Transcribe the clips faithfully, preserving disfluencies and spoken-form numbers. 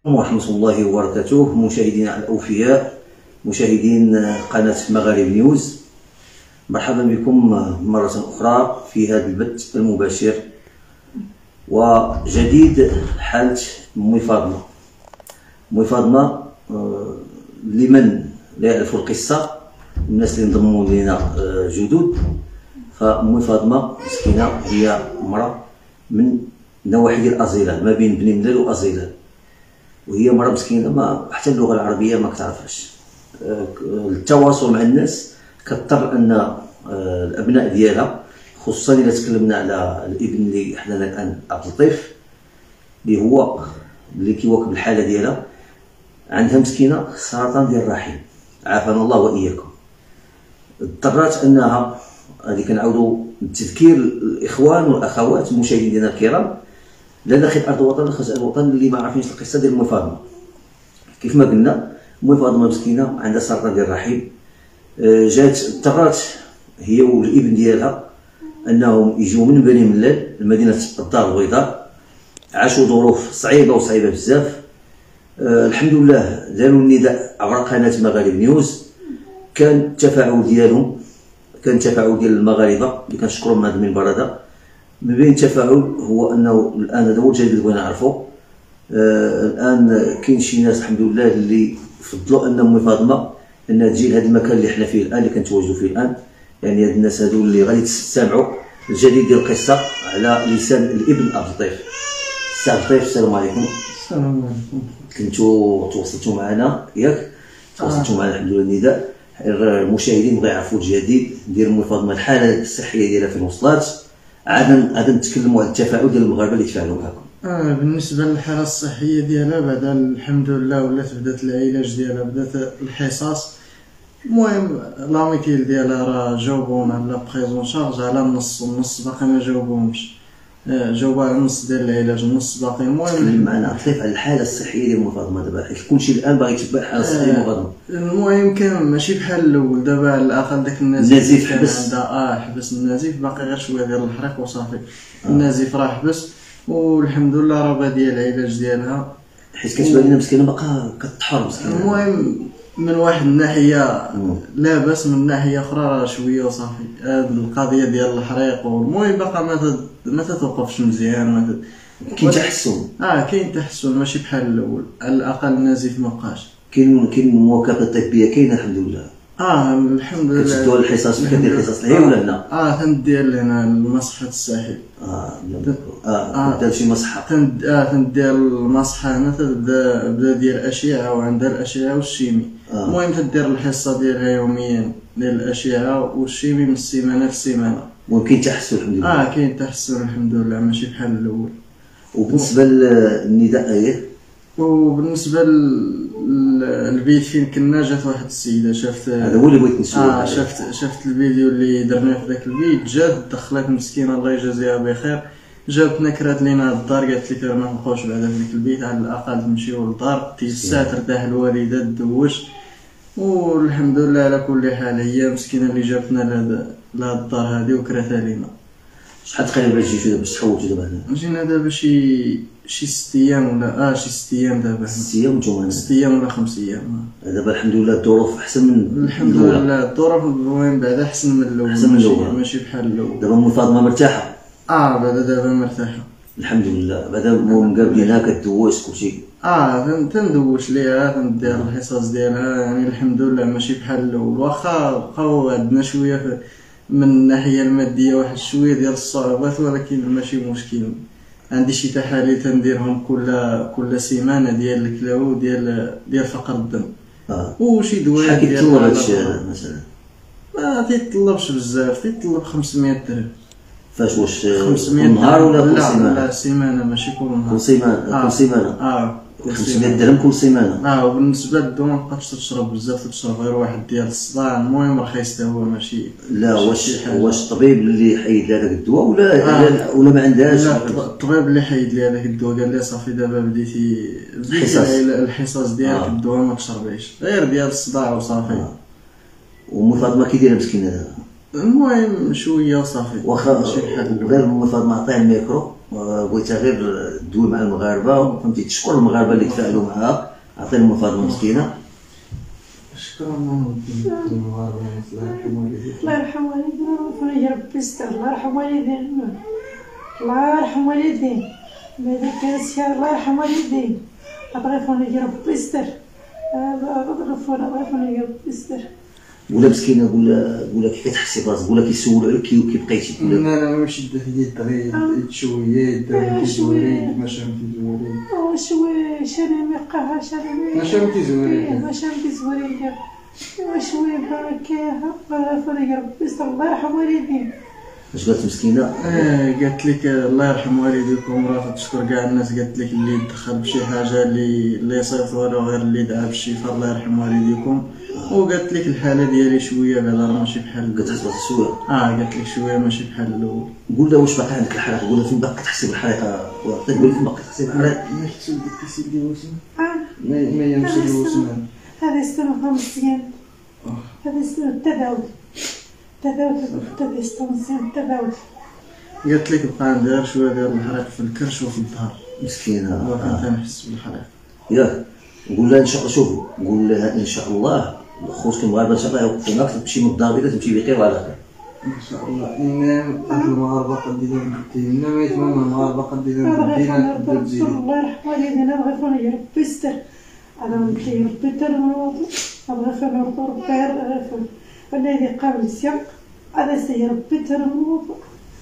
ورحمة الله وبركاته. مشاهدينا الأوفياء، مشاهدين قناة مغارب نيوز، مرحبا بكم مرة أخرى في هذا البث المباشر وجديد حالة أمي فاطمة. أمي فاطمة لمن لا يعرف القصة، الناس اللي انضموا لنا جدد، فأمي فاطمة مسكينة هي امرأة من نواحي ديال أزيلان، ما بين بني مدال وأزيلان، وهي مرأة مسكينة ما حتى اللغة العربية ما كتعرفهاش. التواصل مع الناس كضطر أن الأبناء ديالها، خصوصا إلا تكلمنا على الابن اللي حدانا الآن عبد اللطيف، اللي هو اللي كيواكب الحالة ديالها، عندها مسكينة سرطان ديال الرحم، عافانا الله وإياكم. اضطرت أنها، هذه كنعاودوا تذكير الإخوان والأخوات المشاهدين ديالنا الكرام، لأن خير أرض الوطن خزائن الوطن اللي ما عارفينش القصة ديال أمي فاطمة. كيف ما قلنا، أمي فاطمة مسكينة عندها سرطان ديال الرحم، جات اضطرت هي والابن ديالها انهم يجوا من بني ملال لمدينه الدار البيضاء، عاشوا ظروف صعيبه وصعيبه بزاف. أه الحمد لله داروا النداء عبر قناه مغارب نيوز، كان التفاعل ديالهم، كان التفاعل ديال المغاربه اللي كنشكرهم من هذا المنبر هذا. من بين التفاعل هو انه الان هذا هو الجديد اللي بغينا نعرفوا. أه الان كاين شي ناس الحمد لله اللي فضلوا ان أمي فاطمة انها تجي لهذا المكان اللي حنا فيه الان، اللي كنتواجدوا فيه الان. يعني هاد الناس هادو اللي غادي تستمعوا الجديد ديال القصه على لسان الابن عبد اللطيف. السي عبد اللطيف، السلام عليكم. السلام عليكم. كنتو تواصلتوا معنا ياك؟ تواصلتوا معنا الحمد لله النداء. المشاهدين بغاو يعرفوا الجديد ديال أمي فاطمة، الحاله الصحيه ديالها فين وصلت، عاد عاد نتكلموا على التفاعل ديال المغاربه اللي تفاعلوا معكم. اه بالنسبه للحاله الصحيه ديالها، بعد الحمد لله ولات بدات العلاج ديالها، بدات الحصص. المهم لاميتيل ديالها راه جاوبوهم على بريزون شارج على النص، النص باقي ما جاوبوهمش. جاوبوا على النص ديال العلاج، النص باقي. المهم معنا كيف على الحاله الصحيه ديال أمي فاطمة دابا، حيت كلشي الان باغي يتبع الحاله الصحيه ديال أمي فاطمة. المهم كان ماشي بحال الاول، دابا على الاقل داك النزيف النزيف حبس. اه حبس النزيف، باقي غير شويه ديال الحريق وصافي. آه. النزيف راه حبس والحمد لله راه باديه العلاج ديالها، حيت كتبان لنا مسكينه باقا كتحر مسكينه. المهم من واحد الناحيه لاباس، من ناحيه اخرى راه شويه وصافي. هاد القضيه ديال الحريق والمهم باقا ما ما تتوقفش مزيان، ما كاين تحسن. اه كاين تحسن، ماشي بحال الاول، على الاقل النزيف ما بقاش. كاين كاين المواكبه الطبيه كاينه الحمد لله. اه الحمد لله. كتدوا الحصص، كدير الحصص لهي ولا لا؟ اه تندير لهنا المصحة الساحل. اه اه دار شي مصحة. تند اه تندير المصحة هنا، تبدا بدا دير اشعة، وعندها الاشعة والشيمي. آه. المهم تدير الحصة ديالها يوميا ديال الاشعة والشيمي من السيمانة في السيمانة. وكاين تحسن الحمد لله. اه كاين تحسن الحمد لله، ماشي بحال الاول. وبالنسبة للنداء ايه؟ وبالنسبة للبيت فين كنا، جات واحد السيدة شافت، هذا هو اللي بغيت نسول. اه شافت شافت الفيديو اللي درناه في ذاك البيت، جات دخلت مسكينة الله يجازيها بخير، جابتنا كرات لينا الدار، قالت لي ما نبقاوش بعدا في ذاك البيت، على الاقل تمشيو للدار تيسا ترتاح الوالدة تدوش. والحمد لله على كل حال، هي مسكينة اللي جابتنا لهاد الدار هادي وكراتها لينا. شحال تقريبا جيتو دابا، تحولتو دابا هنا؟ جينا دابا شي شي ست ايام ولا اه شي ست ايام دابا. ست ايام نتوما هنا؟ ست ايام ولا خمس ايام. دابا الحمد لله الظروف احسن من الحمد لله، الظروف المهم بعدا احسن من الاول، احسن من الاول، ماشي بحال الاول. دابا أمي فاطمة مرتاحة؟ اه بعدا دابا مرتاحة الحمد لله، بعدا مقابلينها كدوش كلشي. اه تندوش ليها، تندير الحصص ديالها، يعني الحمد لله ماشي بحال الاول. واخا بقاو عندنا شويه من الناحيه الماديه واحد شويه ديال الصعوبات، ولكن ماشي مشكل. عندي شي تحاليل تنديرهم كل كل سيمانه ديال الكلاو ديال ديال فقر الدم. اه وشي دواء شحال كيتطلب هادشي مثلا؟ ما تيطلبش بزاف، تيطلب خمسمية درهم. فاش واش كل نهار ولا كل سيمانه؟ لا سيمانه ماشي كل نهار. كل سيمانه. آه. كل سيمانه. اه خمسمية درهم كل سيمانه. اه وبالنسبه للدواء ما تبقاش تشرب بزاف، تشرب غير واحد ديال الصداع. المهم رخيص حتى هو، ماشي. لا واش واش الطبيب اللي حيد لها داك الدواء ولا آه. ولا ما عندهاش؟ لا الطبيب اللي حيد لها داك الدواء قال لي صافي دابا بديتي بديتي الحصص ديالك. آه. الدواء ما تشربيش، غير ديال الصداع وصافي. آه. وأمي فاطمة كي دايره مسكينه دابا؟ المهم شويه وصافي، واخا غير أمي فاطمة عطيها الميكرو بغيتها غير تدوي مع المغاربه فهمتي، تشكر المغاربه اللي تفاعلوا معها. عطينا ام فاطمه مسكينه. شكرا ودي المغاربه الله يرحم والديك. الله يرحم والدينا وربنا يا ربي يستر. الله يرحم والدينا، الله يرحم والدينا. بعدا كاسيا الله يرحم والدينا. غفرنا يا ربي يستر. غفرنا غفرنا يا ربي يستر. ولا مسكينه ولا ولا كيف كتحسي براسك ولا كيسولوا عليك كي بقيتي. لا لا ماشي دات يد غير شويه دار كيزوري ما شامتي زوري. اه شويه شرمي قها شرمي. ما شامتي زوري. ما شامتي زوري. شويه بركاها غفرنا يا ربي يستر. الله يرحم والدينا. اش قالت مسكينه؟ اه قالت لك الله يرحم والديكم، راه تشكر كاع الناس. قالت لك اللي دخل بشي حاجه اللي اللي صيفطوا له غير اللي دعا بالشفاء الله يرحم والديكم. وقالت لك الحاله ديالي شويه بعدا راه ماشي بحال كتحس براسك شويه. اه قالت لك شويه ماشي بحال الاول. قول لها واش باقي عندك الحريقه؟ قول لها فين باقي تحسي بالحريقه؟ تقول فين باقي تحسي بالحريقه؟ ما حسيت داك السيد اللي وسم اه ما ما يمشي الوسم. هذا يستلم مزيان. هذا يستلم التداول التداول هذا يستلم مزيان التداول. قالت لك بقى ندير شويه ديال الحريق في الكرش وفي الظهر. مسكينه. وكنت نحس بالحريق. ياك نقول لها ان شاء الله. شوفي نقول لها ان شاء الله خوتك المغاربه ان شاء الله يوقفوا معاك تمشي من الدار بيضاء تمشي بخير وعلى خير ان شاء الله. ان المغاربه قد يديروا بدينا ما يتمنى المغاربه قد يديروا بدينا بدينا. الله يرحم والدينا غفرنا يا ربي يستر. انا نمشي يا ربي تر الوطن غفرنا ربي غفر والذي قبل سيق هذا سي ربي تر الوطن.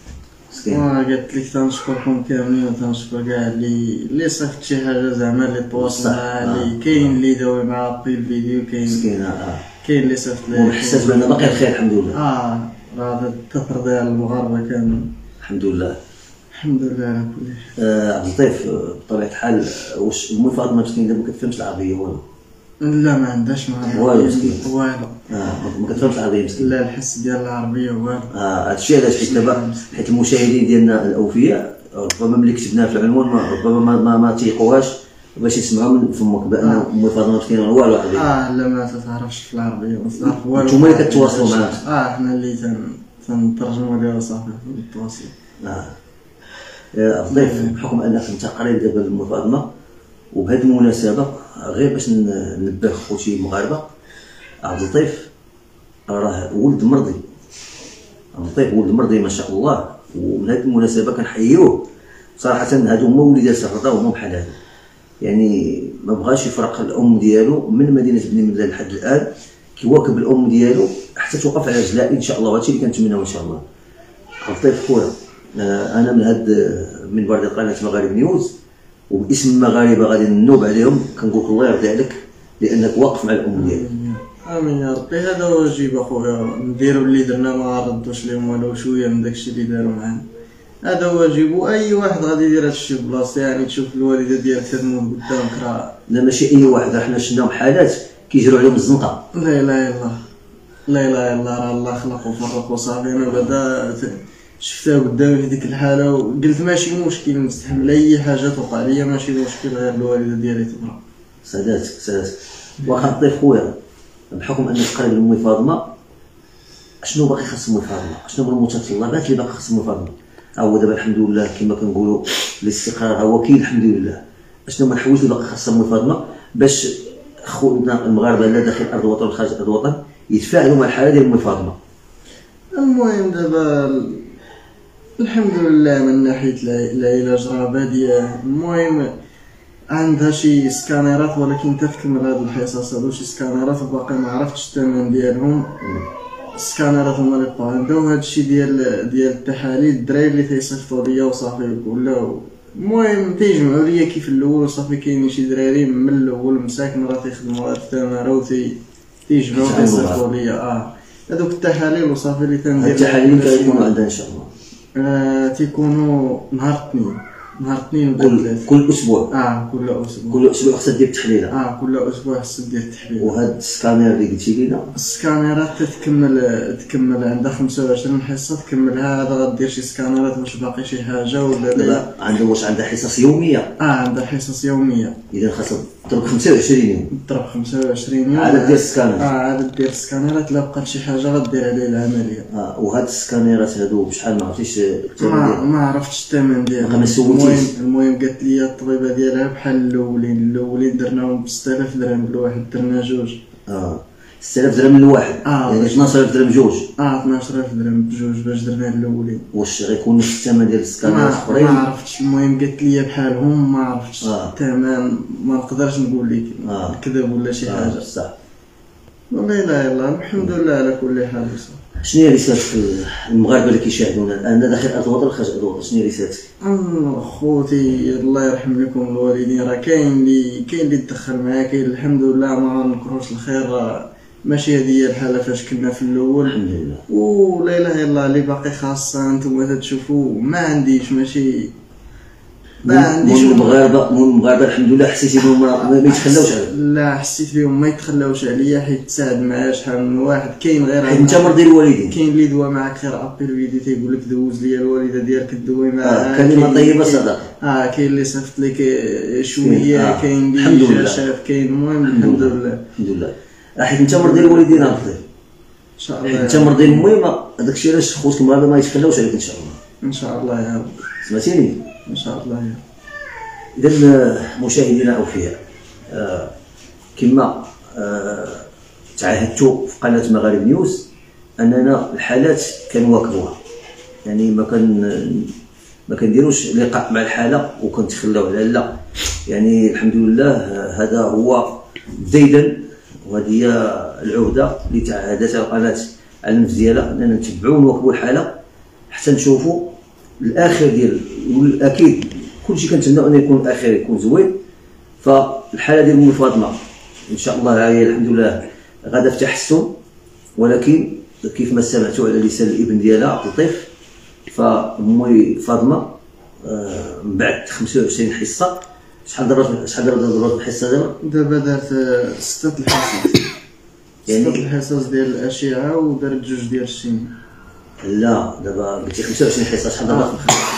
قالت لك تنشكركم كاملين وتنشكر كاع اللي اللي صيفط شي حاجه زعما اللي تواصل معاه اللي كاين اللي داوي معاه في الفيديو كاين مسكينه. اه كاين اللي صيفط ليه وحسات بان باقي الخير الحمد لله. اه راه التفر ديال المغاربه كامل الحمد لله الحمد لله على كل شيء. آه عبد اللطيف بطبيعه الحال واش ام فاطمه مسكينه ما كتفهمش العربيه والو؟ لا ما عندهاش معايا والو مسكين والو. اه ما كتفهمش العربيه مسكين. لا الحس ديال العربيه والو. اه هادشي علاش حيت دابا حيت المشاهدين ديالنا الاوفياء ربما ملي كتبناها في العنوان ربما ما ما, ما تيقوهاش باش يسمعوا من فمك بان ام فاطمه مسكينه والو عربيه. اه لا ما تتعرفش في العربيه ما تعرف والو. نتوما اللي كتواصلوا معاها. اه حنا اللي تن تنترجموا لها صافي في التواصل. اه يا ضيف بحكم انك انت قريب دابا لام فاطمه وبهذه المناسبه غير باش ننبه خوتي المغاربه عبد اللطيف راه ولد مرضي. عبد اللطيف ولد مرضي ما شاء الله ومن هذه المناسبه كنحييوه صراحه. هادو هما وليدات الرضا وهما بحال هادو يعني ما بغاش يفرق الام ديالو من مدينه بني ملال لحد الان كيواكب الام ديالو حتى توقف على رجلها ان شاء الله. وهادشي اللي كنتمناو ان شاء الله. عبد اللطيف خويا انا من هاد منبر ديال قناه مغارب نيوز وباسم المغاربه غادي ننوب عليهم كنقول لك الله يرضي عليك لانك واقف مع الام ديالك. امين يا ربي. هذا واجب اخويا نديرو اللي درنا ما ردوش لهم والو شويه من داكشي اللي داروا معانا. هذا واجب واي واحد غادي يدير هادشي بلاصتو. يعني تشوف الوالده ديالك تموت قدامك راه لا ماشي اي واحد. راه حنا شفناهم حالات كيجروا عليهم الزنقه. لا اله الا الله لا اله الا الله. راه الله خلق وفرق وصافي. انا بعدا شفتها قدامي في ديك الحاله وقلت ماشي مشكل نستحمل اي حاجه توقع ليا ماشي مشكل غير الوالده ديالي تبرا. ساداتك ساداتك. واخا ضيف خويا بحكم انك قريب لامي فاطمه شنو باقي خاص امي فاطمه؟ شنو هما المتطلبات اللي باقي خاص امي فاطمه؟ ها هو دابا الحمد لله كما كنقولوا الاستقرار هو كاين الحمد لله. شنو هما الحوايج اللي باقي خاص امي فاطمه باش خوتنا المغاربه لا داخل ارض الوطن ولا خارج ارض الوطن يتفاعلوا مع الحاله ديال امي فاطمه؟ المهم دابا الحمد لله من ناحيه العلاج راه باديه. المهم عندها شي سكانيرات ولكن تتكمل هاد الحصص هادو شي سكانيرات وباقي ما عرفتش الثمن ديالهم. السكانيرات هما اللي بقاو عندها وهادشي ديال ديال التحاليل الدراري اللي تيصيفطوا ليا وصافي ولاو. المهم تيجمعوا ليا كيف الاول وصافي. كاينين شي دراري من الاول مساكن راه تيخدموا هاد التماره وتي تيجمعوا تيصيفطوا ليا اه هادوك التحاليل وصافي اللي تندير. التحاليل اللي كيكونوا عندها ان شاء الله آه تيكونوا نهار الاثنين نهار الاثنين كل كل اسبوع. اه كل اسبوع كل اسبوع خصها دير تحليله. اه كل اسبوع خصها دير تحليل. وهاد السكانير اللي قلتي لينا السكانيرات تتكمل تكمل عندها خمسة وعشرين حصه تكملها. هذا غدير شي سكانيرات واش باقي شي حاجه ولا لا. عندها واش عندها حصص يوميه؟ اه عندها حصص يوميه. اذا خاصها ضرب خمسة وعشرين يوم ضرب خمسة وعشرين يوم عدد ديال السكانرات. اه عدد ديال السكانرات. لا بقات شي حاجه غدير عليه العمليه. اه وهاد السكانيرات هادو بشحال ما عرفتيش الثمن ما, ديالهم؟ ما عرفتش الثمن ديالها. ما سولتيش. المهم المهم قالت لي الطبيبه ديالها بحال الاولين الاولين درناهم ب ستة آلاف درهم، الواحد درنا جوج. اه ستة آلاف درهم للواحد. آه. يعني اثناش ألف درهم جوج. اه اثناش ألف درهم بجوج باش درنا الاولين. واش غيكون نفس الثمن ديال السكانيرات ما, الاخرين؟ ما عرفتش. المهم قالت لي بحالهم، ما عرفتش آه. الثمن. ما نقدرش نقول لك آه. كذب ولا شي آه حاجه. صح. والله لا يلا الحمد لله على كل حال. شنو هي رسالتك المغاربه اللي كيشاهدونا الان داخل ارض الوطن وخارج ارض الوطن؟ شنو هي رسالتك؟ خوتي الله يرحم لكم الوالدين، راه كاين اللي كاين اللي تدخل معايا، كاين الحمد لله ما نكروش الخير. راه ماشي هذه هي الحاله فاش كنا في الاول الحمد لله. ولا اله الا الله. اللي باقي خاصه انتم تشوفوا ما عنديش ماشي ما عنديش المغاربه مول المغاربه الحمد لله حسيتي بهم ما يتخلاوش عليك؟ لا حسيت بهم ما يتخلاوش عليا، حيت تساعد معايا شحال من واحد. كاين غير حيت انت مرضي الوالدين، كاين اللي دوا معاك غير ابيل فيديو تيقول لك دوز ليا الوالده ديالك دوي معاها. آه كلمه طيبه صدقه. اه كاين اللي صيفط لك شويه. آه. كاين الحمد اللي لله شاف. كاين المهم الحمد لله الحمد لله. حيت انت مرضي الوالدين راه ان شاء الله. انت مرضي المهم هذاك الشيء علاش خوتك المغاربه ما يتخلاوش عليك ان شاء الله. ان شاء الله يا رب. سمعتيني؟ ان شاء الله يا رب. اذا مشاهدينا الاوفياء، آه كما آه تعهدتوا في قناه مغارب نيوز اننا الحالات كنواكبوها، يعني ما كان ما كنديروش لقاء مع الحاله وكنتخلاو على لا. يعني الحمد لله هذا هو بديدا، وهذه هي العهده اللي تعهدتها القناه على النفس ديالها، اننا نتبعوا ونواكبوا الحاله حتى نشوفوا الاخر ديال. واكيد كلشي كنتمنى ان يكون الاخر يكون زوين. فالحاله ديال ام فاطمه ان شاء الله هي الحمد لله غادا في تحسن، ولكن كيف ما سمعتوا على لسان الابن ديالها عبد اللطيف، فامي فاطمه آه من بعد خمسة وعشرين حصه شحال ضربت شحال ضربت الحصه دابا؟ دابا دارت ستة الحصص. يعني ستة الحصص ديال الاشعه ودارت جوج ديال الشيمياء. لا دابا قلتي خمسة وعشرين حصه شحال ضربت؟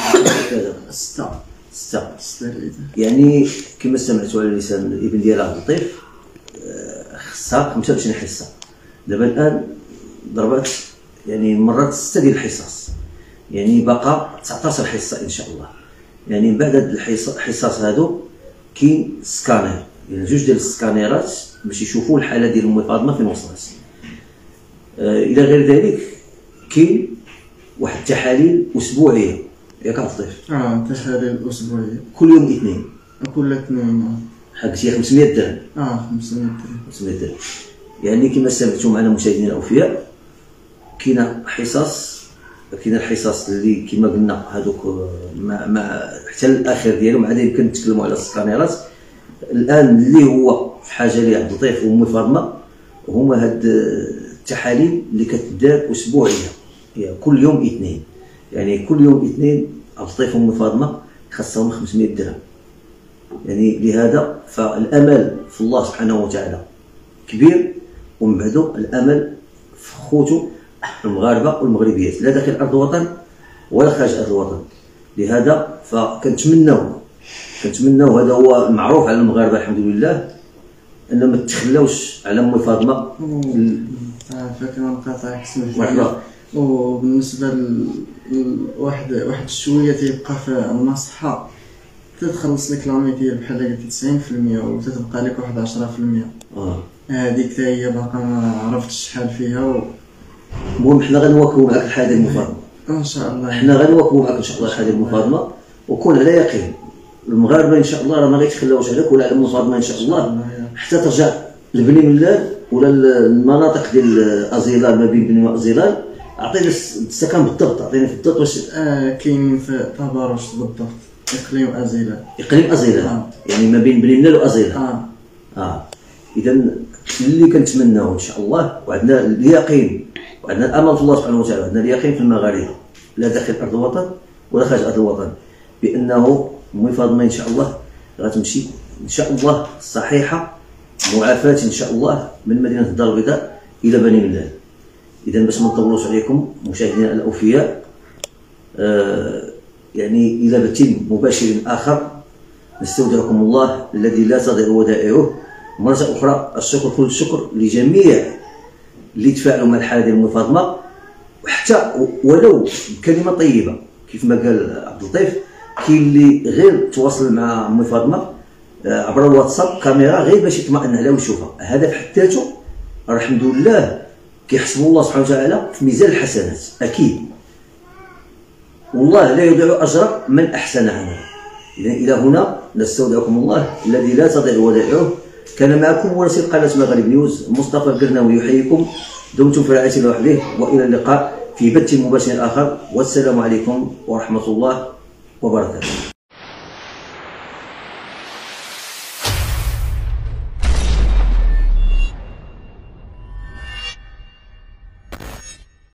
ستة ستة ستة. يعني كما سمعتوا على لسان الابن ديالها عبد اللطيف خصها خمسة وعشرين حصه. دابا الان ضربت يعني مرات ستة ديال الحصص، يعني باقا تسعطاش حصه ان شاء الله. يعني بعد هاد الحصص هادو كاين سكانير، يعني جوج ديال السكانيرات باش يشوفوا الحاله ديال ام فاطمه فين وصلت. آه الى غير ذلك كاين واحد التحاليل اسبوعيه ياك عبد اللطيف؟ اه تحاليل اسبوعيه كل يوم اثنين. كل اثنين. حقت هي خمسمية درهم. اه خمسمية درهم. خمسمية درهم. يعني كما سمعتوا معنا مشاهدينا الاوفياء، كاينه حصص كاين الحصص اللي كما قلنا هذوك مع مع حتى الاخر ديالهم عاد يمكن نتكلموا على السكانيرات. الان اللي هو في حاجه ليه عبد اللطيف وام فاطمه هما هاد التحاليل اللي كتدار اسبوعيا، يعني كل يوم اثنين. يعني كل يوم اثنين عبد اللطيف وام فاطمه خاصهم خمسمية درهم. يعني لهذا فالامل في الله سبحانه وتعالى كبير، ومن بعده الامل في خوتو المغاربه والمغربيات لا داخل ارض الوطن ولا خارج ارض الوطن. لهذا فكنتمناو كنتمناو هذا هو المعروف على المغاربه الحمد لله، ان ما تخلاوش على ام فاطمه. اه فكره نقاطعك سمح. وبالنسبه لواحد واحد شويه تيبقى في المصحه تتخلص لك لاميتير بحال قلتي تسعين في المية وتتبقى لك واحد عشرة في المية. اه هذيك حتى هي باقا ما عرفتش شحال فيها. و... المهم حنا غنواكبوا معاك الحاله ديال ام فاطمه ان شاء الله. حنا غنواكبوا معاك ان شاء الله الحاله ديال ام فاطمه، وكون على يقين المغاربه ان شاء الله راه ما غيتخلاوش عليك ولا على ام فاطمه ان شاء الله، حتى ترجع لبني ملال ولا المناطق ديال ازيلال ما بين بني وازيلال. عطينا السكن بالضبط، عطينا في الضبط واش آه كاين في طبرش بالضبط اقليم ازيلال. اقليم ازيلال آه. يعني ما بين بني ملال وازيلال. اه اه اذا اللي كنتمناو ان شاء الله وعندنا اليقين وعندنا الامل في الله سبحانه وتعالى وعندنا اليقين في المغاربه لا داخل ارض الوطن ولا خارج ارض الوطن بانه ام فاطمه ان شاء الله غتمشي ان شاء الله صحيحه معافاه ان شاء الله من مدينه الدار البيضاء الى بني ملال. اذا باش ما نطولوش عليكم مشاهدينا الاوفياء، آه يعني الى بث مباشر اخر نستودعكم الله الذي لا تضيع ودائعه. مرة أخرى الشكر، كل الشكر لجميع اللي تفاعلوا مع الحالة ديال أم فاطمة، وحتى ولو بكلمة طيبة كيف ما قال عبد اللطيف. كاين اللي غير تواصل مع أم فاطمة عبر الواتساب كاميرا غير باش يطمئن عليها ويشوفها، هذا في حد ذاته الحمد لله كيحسبوا الله سبحانه وتعالى في ميزان الحسنات اكيد، والله لا يضيع اجر من احسن عملا. اذا الى هنا نستودعكم الله الذي لا تضيع ودائعه. كان معكم مراسل قناه مغرب نيوز مصطفى القرناوي يحييكم، دمتم في رعايه الله وحده، والى اللقاء في بث مباشر اخر، والسلام عليكم ورحمه الله وبركاته.